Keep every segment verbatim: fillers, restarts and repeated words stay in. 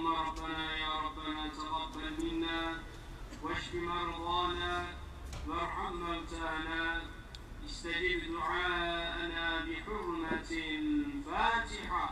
ربنا يا ربنا تقبل منا واشف مرضانا وارحم موتانا استجب دعاءنا بحرمة الفاتحة.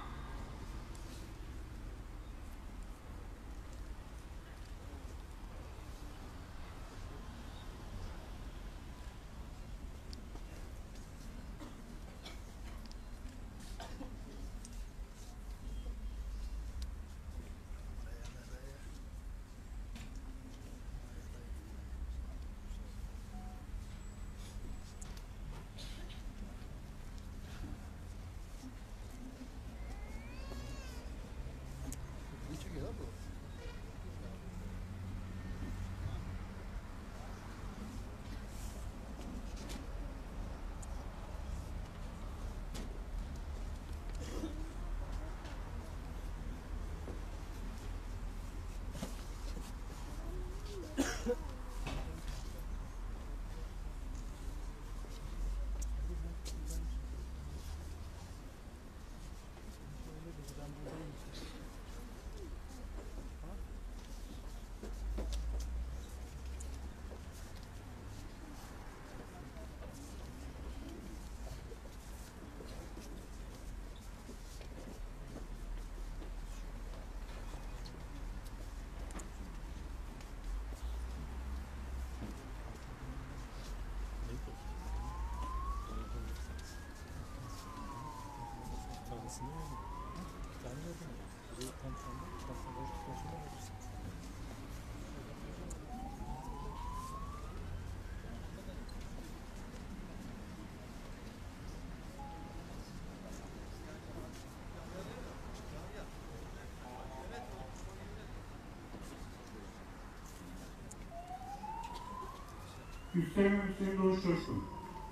Üsteğmen Hüseyin Doğuş Coşkun,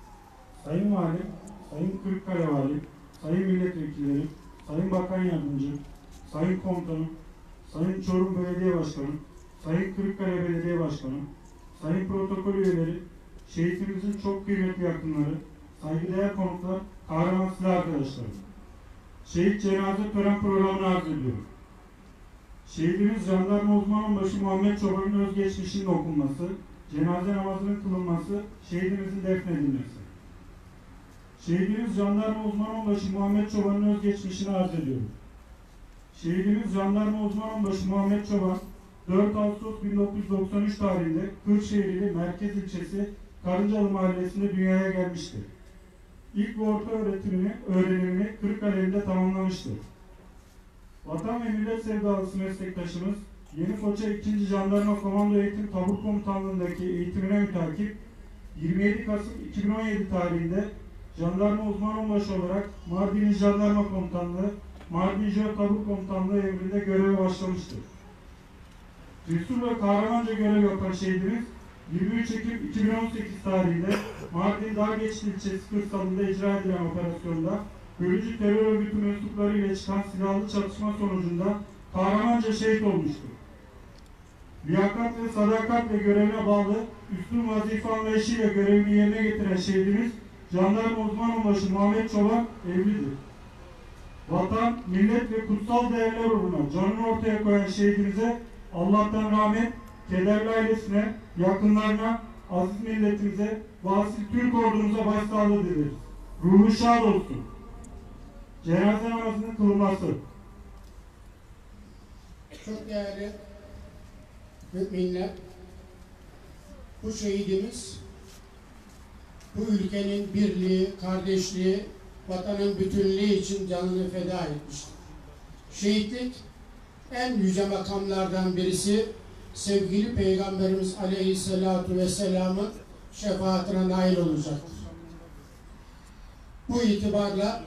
Sayın Valim, Sayın Kırıkkale Valim, Sayın Milletvekilleri, Sayın Bakan Yardımcı, Sayın Komutanım, Sayın Çorum Belediye Başkanı, Sayın Kırıkkale Belediye Başkanı, Sayın Protokol Üyeleri, şehitimizin çok kıymetli yakınları, saygıdeğer konuklar, kahraman silah arkadaşlarım. Şehit cenaze tören programını arz ediyorum. Şehidimiz Jandarma Uzman Onbaşı Muhammed Çoban'ın özgeçmişinin okunması, cenaze namazının kılınması, şehidimizin defnedilmesi. Şehidimiz Jandarma Uzman Onbaşı Muhammed Çoban'ın özgeçmişini arz ediyorum. Şehidimiz Jandarma Uzman Onbaşı Muhammed Çoban, dört Ağustos bin dokuz yüz doksan üç tarihinde Kırşehirli Merkez ilçesi Karıncalı Mahallesi'nde dünyaya gelmiştir. İlk ve orta öğretimini, öğrenimini Kırıkkale'de tamamlamıştır. Vatan ve millet sevdalısı meslektaşımız, Yeni Foça ikinci. Jandarma Komando Eğitim Tabur Komutanlığı'ndaki eğitimine mütakip yirmi yedi Kasım iki bin on yedi tarihinde Jandarma Uzman Onbaşı olarak Mardin Jandarma Komutanlığı, Mardin Tabur Komutanlığı emrinde göreve başlamıştır. Cesur ve kahramanca görev yapan şehidimiz yirmi üç Ekim iki bin on sekiz tarihinde Mardin Dağgeçli ilçesi kırsalında icra edilen operasyonda bölücü terör örgütü mensupları ile çıkan silahlı çatışma sonucunda kahramanca şehit olmuştur. Liyakat ve sadakatle görevine bağlı üstün vazife anlayışıyla görevini yerine getiren şehidimiz Jandarma Uzman Onbaşı Muhammed Çoban evlidir. Vatan, millet ve kutsal değerler uğruna canını ortaya koyan şehidimize Allah'tan rahmet, kederli ailesine, yakınlarına, aziz milletimize, vasil Türk ordumuza başsağlığı dileriz. Ruhu şad olsun. Cenaze namazının kılınması. Çok değerli müminler, bu şehidimiz bu ülkenin birliği, kardeşliği, vatanın bütünlüğü için canını feda etmiştir. Şehitlik en yüce makamlardan birisi, sevgili Peygamberimiz Aleyhisselatu Vesselam'ın şefaatine nail olacaktır. Bu itibarla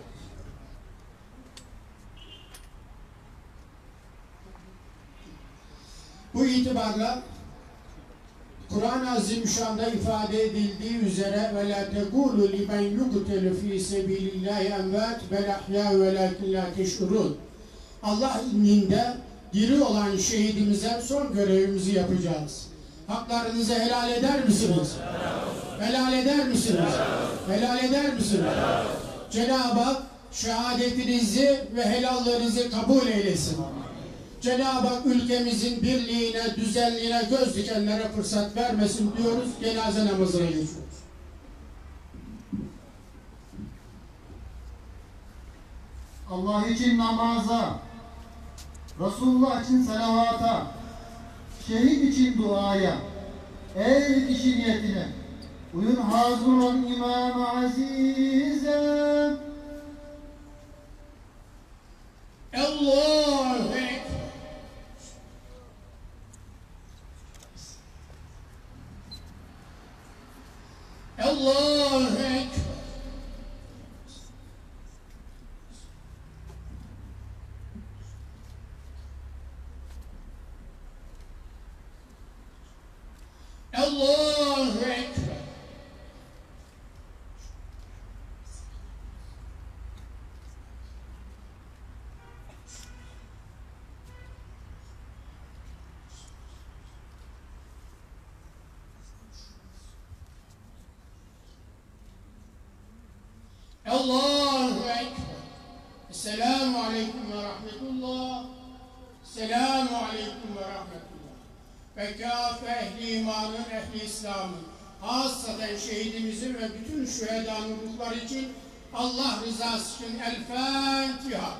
Bu itibarla Kur'an-ı Azimüşşan'da ifade edildiği üzere ve la tekulu limen yuqtelu fi sabilillahi envat bel ahya velakin la teş'urun. Allah indinde diri olan şehidimize son görevimizi yapacağız. Haklarınızı helal eder misiniz? Helal eder misiniz? Helal eder misiniz? Cenab-ı Hak şehadetinizi ve helallerinizi kabul eylesin. Cenab-ı Hak ülkemizin birliğine, düzenliğine, göz dikenlere fırsat vermesin diyoruz. Cenaze namazına geçiyoruz. Allah için namaza, Resulullah için salavata, şehit için duaya, ey kişi niyetine, uyun hazır olan İmam-ı Aziz'e. Allahu Ekber. Allahu Ekber. Allahu Ekber. Allahu Ekber. Esselamu Aleyküm ve Rahmetullah. Esselamu Aleyküm ve Rahmetullah. Ve kâfe ehli imanın, ehli İslam'ın, hasaten şehidimizin ve bütün şühedanın ruhları için Allah rızası için El Fatiha.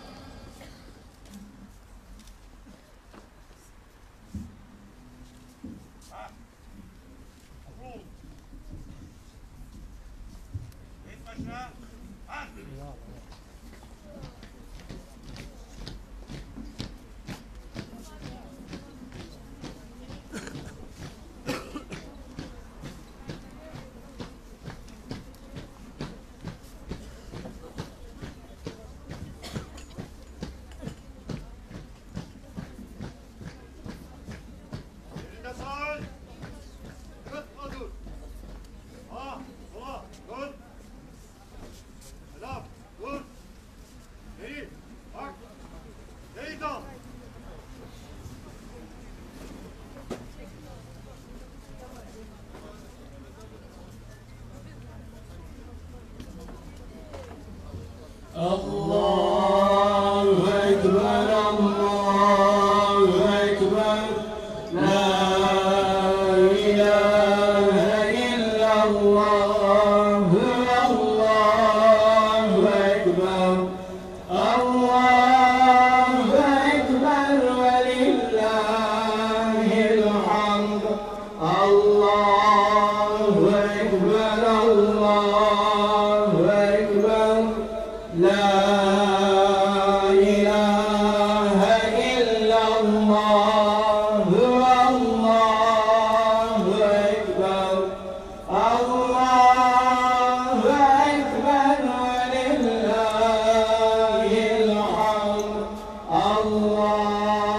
Allahu Ekber, Allahu Ekber, La ilahe illallah, Allahu Ekber, Allahu Ekber ve lillahil hamd, Allahu Ekber, Allahu Ekber, La ilahe illallah, Allahu Ekber, Allahu Ekber ve lillahil hamd, Allah